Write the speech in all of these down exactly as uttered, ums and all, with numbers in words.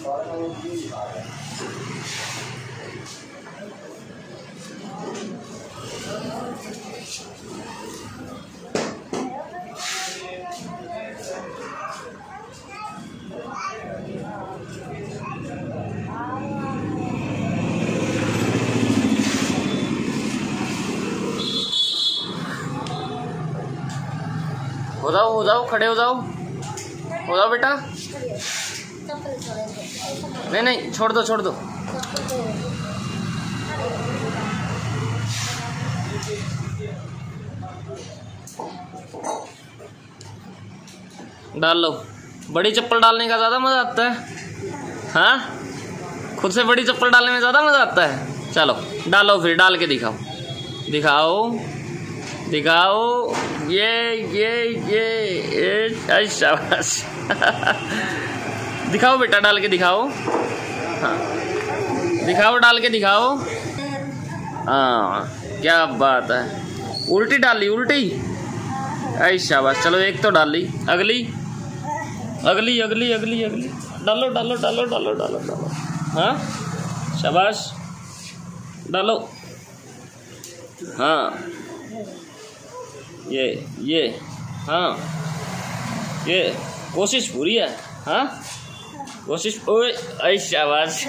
हो जाओ हो जाओ, खड़े हो जाओ, हो जाओ बेटा। नहीं नहीं, छोड़ दो छोड़ दो। डाल लो। बड़ी चप्पल डालने का ज़्यादा मज़ा आता है। हाँ, खुद से बड़ी चप्पल डालने में ज़्यादा मज़ा आता है। चलो डालो, फिर डाल के दिखाओ दिखाओ दिखाओ। ये ये ये, ये शाबाश। दिखाओ बेटा, डाल के दिखाओ। हाँ दिखाओ, डाल के दिखाओ। हाँ क्या बात है। उल्टी डाल ली, उल्टी। ऐ शाबाश। चलो एक तो डाल ली, अगली अगली अगली अगली अगली डालो डालो डालो डालो डालो डालो। हाँ शाबाश, डालो। हाँ ये ये हाँ ये कोशिश पूरी है। हाँ कोशिश। ओए ऐ शाबाश।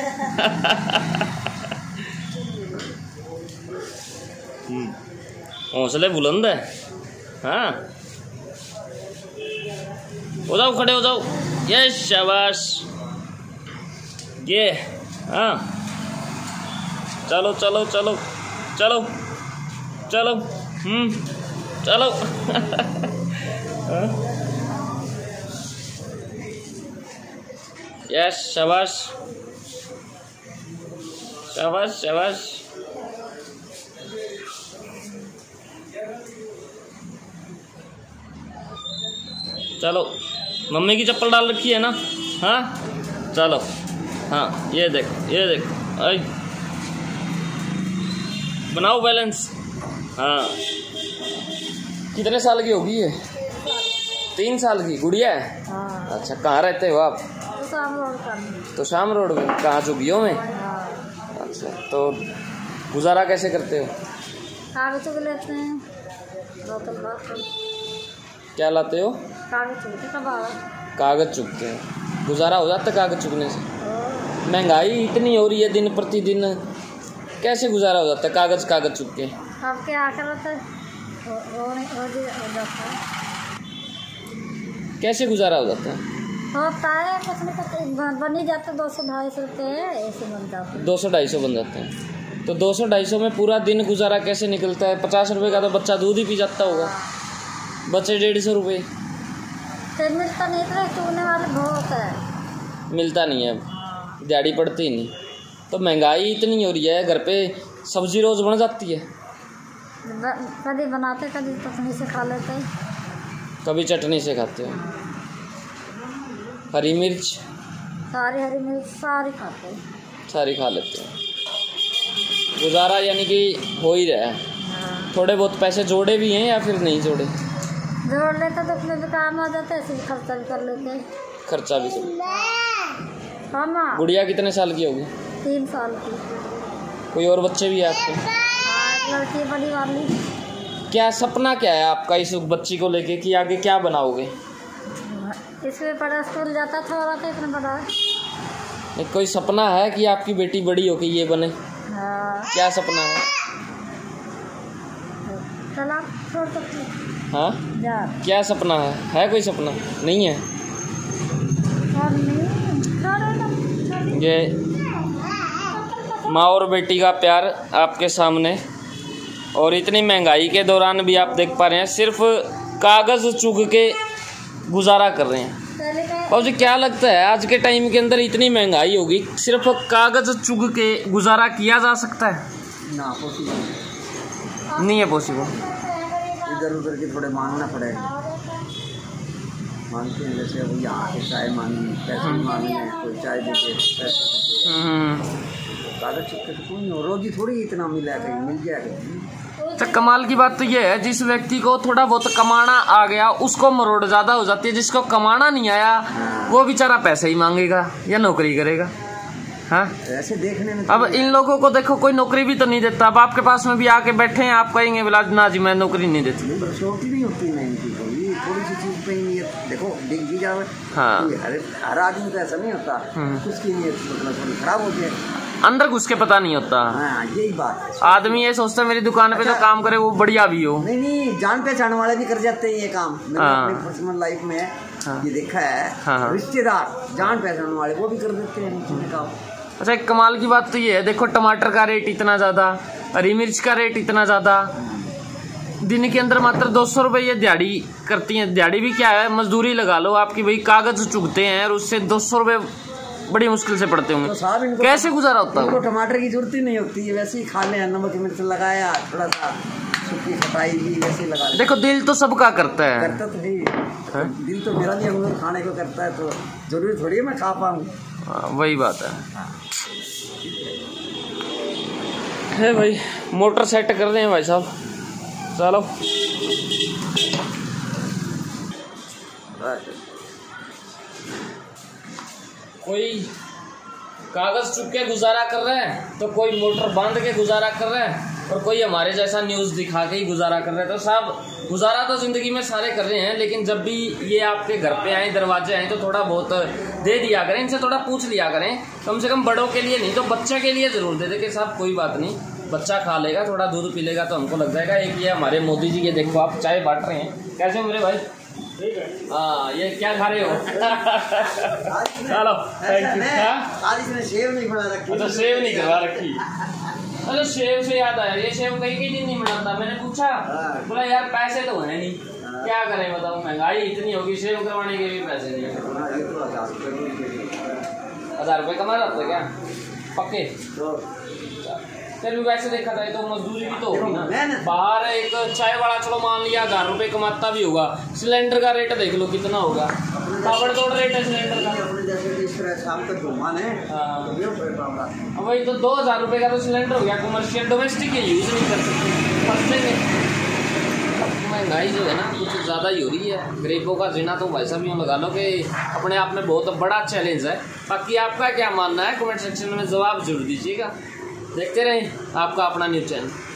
हौसले बुलंद है। हाँ हो जाओ, खड़े हो जाओ। ये शाबाश। ये हाँ चलो चलो चलो चलो चलो। हम्म चलो। यस शाबाश शाबाश शाबाश। चलो, मम्मी की चप्पल डाल रखी है ना। हाँ चलो। हाँ ये देख ये देख। आई बनाओ बैलेंस। हाँ कितने साल की होगी ये? तीन साल की गुड़िया है। हाँ। अच्छा, कहाँ रहते हो आप? तो शाम रोड पर। तो शाम रोड में कहाँ, चुगियों में? हाँ। अच्छा, तो गुजारा कैसे करते हो? कागज चुग लेते हैं। क्या लाते हो? कागज चुगते। कागज चुगते हैं, गुजारा हो जाता है कागज चुगने से? महंगाई इतनी हो रही है दिन प्रतिदिन, कैसे गुजारा हो जाता है कागज कागज चुग के? अब क्या करते हैं, कैसे गुजारा हो जाता है? होता है कुछ न कुछ बन ही जाता है। दो सौ ढाई सौ रुपये ऐसे बन जाते हैं। दो सौ ढाई सौ बन जाते हैं। तो दो सौ ढाई सौ में पूरा दिन गुजारा कैसे निकलता है? पचास रुपये का तो बच्चा दूध ही पी जाता होगा। बच्चे डेढ़ सौ रुपये मिलता नहीं था। चुगने वाले बहुत है, मिलता नहीं है, दिहाड़ी पड़ती ही नहीं। तो महंगाई इतनी हो रही है, घर पे सब्जी रोज बन जाती है। कभी बनाते, कभी चटनी से खा लेते, कभी चटनी से खाते हो। हरी मिर्च, सारी हरी मिर्च सारी खाते हैं, सारी खा लेते हैं। गुजारा यानी कि हो ही रहा है। हाँ। थोड़े बहुत पैसे जोड़े भी हैं या फिर नहीं जोड़े? जोड़ लेते तो उसमें भी काम आ जाता है, इसलिए खर्चा भी कर लेते हैं। खर्चा भी हाँ। गुड़िया कितने साल की होगी? तीन साल की। कोई और बच्चे भी है आपके? हाँ, लड़की बड़ी वाली। क्या सपना क्या है आपका इस बच्ची को लेके कि आगे क्या बनाओगे? इसमें बड़ा स्कूल जाता था और इतना बड़ा है। कोई सपना है कि आपकी बेटी बड़ी हो के ये बने? हाँ। क्या सपना है? चला छोड़ सकते। हाँ क्या सपना है? है कोई सपना? नहीं है। ये माँ और बेटी का प्यार आपके सामने, और इतनी महंगाई के दौरान भी आप देख पा रहे हैं सिर्फ कागज़ चुग के गुजारा कर रहे हैं। और जी क्या लगता है आज के टाइम के अंदर इतनी महंगाई होगी, सिर्फ कागज़ चुग के गुजारा किया जा सकता है? ना, पॉसिबल नहीं है। पॉसिबल इधर उधर के थोड़े मांगना पड़ेगा। मांगते हैं जैसे अब यहाँ के चाय मांगी, पैसे मांगे, कोई चाय देते पैसे। कागज चुप के तो कोई रोजी थोड़ी इतना मिला, कहीं मिल जाएगा। तो कमाल की बात तो ये है, जिस व्यक्ति को थोड़ा बहुत कमाना आ गया उसको मरोड़ ज्यादा हो जाती है, जिसको कमाना नहीं आया वो बेचारा पैसे ही मांगेगा या नौकरी करेगा। हाँ ऐसे देखने में अब इन लोगों को देखो, कोई नौकरी भी तो नहीं देता। अब आपके पास में भी आके बैठे हैं, आप कहेंगे बोला ना जी मैं नौकरी नहीं देती। नहीं होती ना इनकी कोई थोड़ी सी चीज पे ही देखो दिख भी जाए। हाँ हर हर आदमी तो ऐसा नहीं होता, उसकी नीयत मतलब थोड़ी खराब होती है, अंदर घुस के पता नहीं होता। हाँ यही बात है। आदमी ये सोचता है मेरी दुकान पे अच्छा, जो काम करे वो बढ़िया भी हो। नहीं नहीं जान पहचान वाले भी कर जाते हैं ये काम। मैंने अपनी पर्सनल लाइफ में हाँ, ये देखा है। हाँ, रिश्तेदार जान पहचान वाले वो भी कर देते हैं काम। अच्छा एक कमाल की बात तो ये है, देखो टमाटर का रेट इतना ज्यादा, हरी मिर्च का रेट इतना ज्यादा, दिन के अंदर मात्र दो सौ रुपये ये दिहाड़ी करती हैं। दिहाड़ी भी क्या है, मजदूरी लगा लो आपकी भाई, कागज चुगते हैं और उससे दो सौ रुपये बड़ी मुश्किल से पड़ते होंगे। तो कैसे गुजारा होता है? टमाटर की जरूरत ही नहीं होती है, वैसे ही खा ले, नमक मिर्च लगाया, थोड़ा सा सूखी खटाई भी वैसे लगा। देखो दिल तो सबका करता है, करता तो है, दिल तो मेरा भी हम लोग खाने को करता है, तो जरूरी थोड़ी है मैं खा पाऊँ। वही बात है। है भाई मोटर सेट कर रहे हैं भाई साहब, चलो कोई कागज चुप के गुजारा कर रहा है तो कोई मोटर बांध के गुजारा कर रहा है और कोई हमारे जैसा न्यूज़ दिखा के ही गुजारा कर रहा है। तो साहब गुजारा तो ज़िंदगी में सारे कर रहे हैं, लेकिन जब भी ये आपके घर पे आए, दरवाजे आए, तो थोड़ा बहुत दे दिया करें, इनसे थोड़ा पूछ लिया करें, कम से कम बड़ों के लिए नहीं तो बच्चे के लिए ज़रूर दे दे कि साहब कोई बात नहीं, बच्चा खा लेगा, थोड़ा दूध पी लेगा तो हमको लग जाएगा। एक ये हमारे मोदी जी, ये देखो आप चाय बांट रहे हैं, कैसे हो मेरे भाई? हाँ ये क्या खा रहे हो? चलो थैंक यू। सेव नहीं बना रखी, अच्छा सेव नहीं करवा रखी। अरे सेव से याद आया, ये सेव कहीं कहीं दिन नहीं बनाता। मैंने पूछा, बोला यार पैसे तो है नहीं, क्या करें बताओ, महंगाई इतनी होगी, सेव करवाने के भी पैसे नहीं है। हजार रुपये कमा जाता क्या पक्के? फिर भी वैसे देखा जाए तो मजदूरी भी तो होगी ना। बाहर एक चाय वाला चलो मान लिया हजार रुपये कमाता भी होगा, सिलेंडर का रेट देख लो कितना होगा, ताबड़तोड़ रेट है सिलेंडर का। हाँ वही तो दो हजार रुपये का तो सिलेंडर हो गया, कमर्शियल डोमेस्टिक ये यूज़ नहीं कर सकते, फंसेंगे। महंगाई जो है ना कुछ ज़्यादा ही हो रही है, गरीबों का जीना तो वैसा भी हम लगा लो कि अपने आप में बहुत बड़ा चैलेंज है। बाकी आपका क्या मानना है कमेंट सेक्शन में जवाब जरूर दीजिएगा। देखते रहें आपका अपना न्यूज़ चैनल।